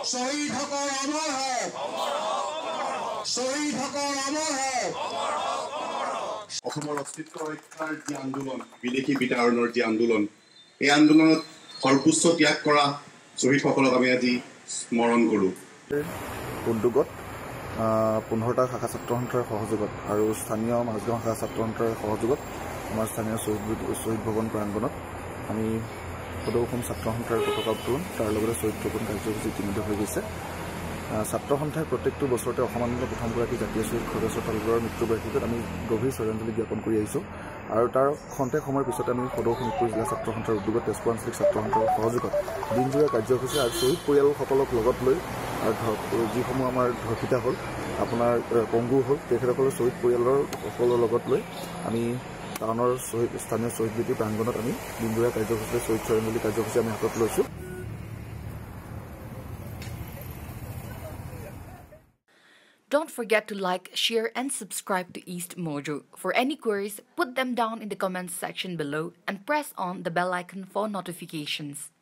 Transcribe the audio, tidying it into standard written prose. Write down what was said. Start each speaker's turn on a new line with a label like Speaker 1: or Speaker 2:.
Speaker 1: শহীদ হকৰ অমৰ হওক শহীদ হকৰ অমৰ হওক
Speaker 2: অসমৰ অস্তিত্ব ৰক্ষাৰ যি আন্দোলন বিদেশী বিতাড়নৰ যি আন্দোলন এই আন্দোলনত সৰ্বোচ্চ ত্যাগ কৰা শ্বহীদসকলক আমি আজি স্মৰণ কৰোঁ
Speaker 3: উদ্যোগত 15টা শাখা ছাত্ৰ সন্থাৰ সহযোগত আৰু স্থানীয় মাজগাঁও শাখা ছাত্ৰ সন্থাৰ সহযোগত আমাৰ স্থানীয় শ্বহীদ ভৱন প্ৰাংগণত আমি সদৌ অসম ছাত্ৰ সন্থাৰ পতাকা উত্তোলন তাৰ লগতে শ্বহীদ ভৱন কাৰ্যসূচী ইতিমধ্যে হৈ গৈছে ছাত্ৰ সন্থাই প্ৰত্যেকটো বছৰতে অসম আন্দোলনৰ প্ৰথমগৰাকী জাতীয় শ্বহীদ খগেশ্বৰ তালুকদাৰৰ মৃত্যুবাৰ্ষিকীত আমি গভীৰ শ্ৰদ্ধাঞ্জলি জ্ঞাপন কৰি আহিছোঁ আৰু তাৰ খন্তেক সময়ৰ পিছতে আমি সদৌ শোণিতপুৰ জিলা ছাত্ৰ সন্থাৰ উদ্যোগত তেজপুৰ আঞ্চলিক ছাত্ৰ সন্থাৰ সহযোগত দিনজোৰা কাৰ্যসূচী আৰু শ্বহীদ পৰিয়ালসকলক লগত লৈ আৰু যিসমূহ আমাৰ ধৰ্ষিতা হ'ল আপোনাৰ পংগু হ'ল তেখেতসকলৰ শ্বহীদ পৰিয়ালৰ সকলৰ লগত লৈ আমি টাউনৰ স্থানীয় শ্বহীদ বেদী প্ৰাংগণত আমি দিনজোৰা কাৰ্যসূচীৰে শ্বহীদ শ্ৰদ্ধাঞ্জলি কাৰ্যসূচী আমি হাতত লৈছোঁ
Speaker 4: Don't forget to like, share and subscribe to East Mojo. For any queries, put them down in the comments section below and press on the bell icon for notifications.